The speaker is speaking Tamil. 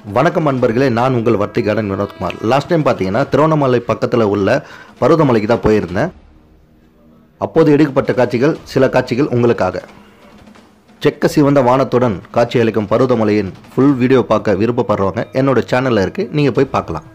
வணக்கம் அன்பர்களே, நான் உங்கள் வர்த்திகாடன் வினோத்குமார். லாஸ்ட் டைம் பார்த்தீங்கன்னா திருவண்ணாமலை பக்கத்தில் உள்ள பருவதமலைக்கு தான் போயிருந்தேன். அப்போது எடுக்கப்பட்ட காட்சிகள், சில காட்சிகள் உங்களுக்காக. செக்க சிவந்த வானத்துடன் காட்சியளிக்கும் பருவதமலையின் ஃபுல் வீடியோ பார்க்க விருப்பப்படுறவங்க என்னோட சேனலில் இருக்குது, நீங்கள் போய் பார்க்கலாம்.